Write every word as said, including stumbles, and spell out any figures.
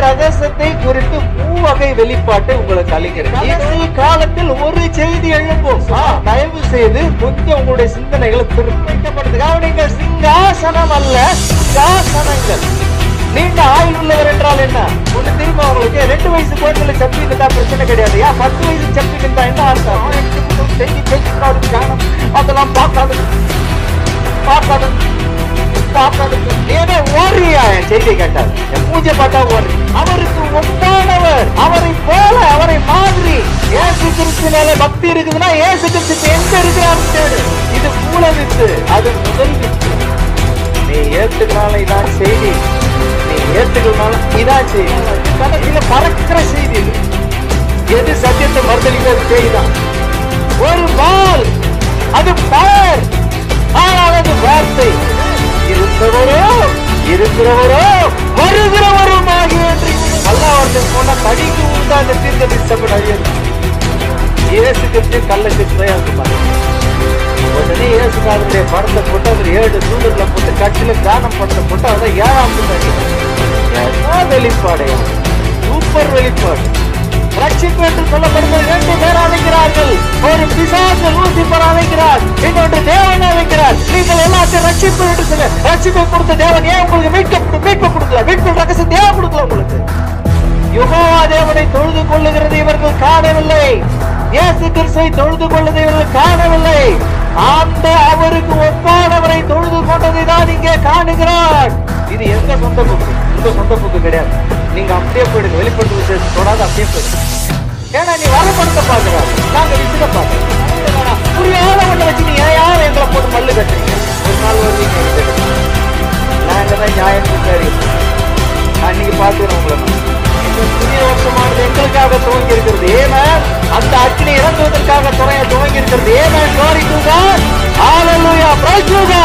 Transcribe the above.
ரகசியத்தை குறித்து மூவகை வெளிப்பாட்டை உங்களுக்கு அளிக்கிறேன். கடைசி காலத்தில் ஒரு செய்தி எழுப்பும். தயவு செய்து கொஞ்சம் உங்களுடைய சிந்தனைகளை திருப்பிக்கப்படுது. கவனிங்கள், சிங்காசனம் அல்ல சிங்காசனங்கள். நீண்ட ஆயுள் உள்ளவர் என்றால் என்ன? ஒண்ணு தெரியுமா உங்களுக்கு? ரெண்டு வயசு குழந்தைகளை சப்பி இருந்தா பிரச்சனை கிடையாது. ஏன் பத்து வயசு சப்பி இருந்தா என்ன அர்த்தம்? செய்தி பேச்சு ஞானம் அதெல்லாம் பார்க்காது பார்க்காது பார்க்காது. ஏன்னா ஓரியா என் செய்தியை கேட்டார், என் பூஜை பார்த்தா ஓரி. அவருக்கு ஒப்பானவர், அவரை போல, அவரை மாதிரி. ஏசு கிறிஸ்து மேல பக்தி இருக்குதுன்னா ஏசு கிறிஸ்து எங்க இருக்கிறாரு தேடு. இது மூல வித்து, அது முதல் வித்து. நீ ஏத்துக்கனால இதான் செய்தி, நீ ஏத்துக்கனால இதான் செய்தி. கடைசியில பறக்கிற செய்தி இது. எது சத்தியத்தை மறுதளிக்கிற செய்திதான். ஒரு வால், அது பவர், ஆனால் அது வார்த்தை. இருந்தவரோ இருக்கிறவரோ வருகிறவரும் ஆகிய பல்லாவரத்தை போனா கடிக்கு உண்டா அந்த தீர்க்க திசப்படாது. இயேசு கிறிஸ்து கல்லுக்கு சுயாசுமாரு. உடனே இயேசுநாதனுடைய படத்தை போட்டு அவர் ஏழு தூண்டுகளை போட்டு கட்சியில தானம் பண்ண போட்டு அதை ஏழாம் வெளிப்பாடு, சூப்பர் வெளிப்பாடு. ரட்சிப்பு என்று சொல்லப்படுவது ரெண்டு பேர் அழைக்கிறார்கள். ஒரு பிசாசு லூசிபர் அழைக்கிறார், இன்னொன்று தேவன் அழைக்கிறார். நீங்கள் எல்லாத்தையும் ரட்சிப்பு என்று சொல்ல, ரட்சிப்பை கொடுத்த தேவன் ஏன் உங்களுக்கு மீட்க மீட்பு கொடுக்கல? மீட்பு ரகசியம் தேவன் கொடுக்கல உங்களுக்கு. யெகோவா தேவனை தொழுது கொள்ளுகிறது இவர்கள் காணவில்லை. இயேசு கிறிஸ்துவை தொழுது கொள்ளுதை இவர்கள் காணவில்லை. அந்த அவருக்கு ஒப்பானவரை தொழுது கொண்டதை தான் இங்கே காணுகிறார். இது எந்த சொந்த புக்கு? உங்க சொந்த புக்கு கிடையாது. நீங்க அப்படியே போயிடுங்க. வெளிப்படுத்த விசேஷம் தொடாது, அப்படியே போயிடுங்க. ஏன்னா நீ வரப்படுத்த பாக்குறாரு, நாங்க விசில பாக்குறோம். புரியாத ஒண்ணு வச்சு நீ யாரும் எங்களை போட்டு மல்லு கட்டுறீங்க. ஒரு நாள் வருவீங்க, நாங்க தான் நியாயம் விசாரி. அன்னைக்கு பாத்துக்கிறோம் உங்களை. புதிய வருஷமானது எங்களுக்காக துவங்கி இருக்கிறது. ஏன்னா அந்த அக்னி இறங்குவதற்காக துறைய துவங்கி இருக்கிறது. ஏன்னா glory to God. Hallelujah. Praise God.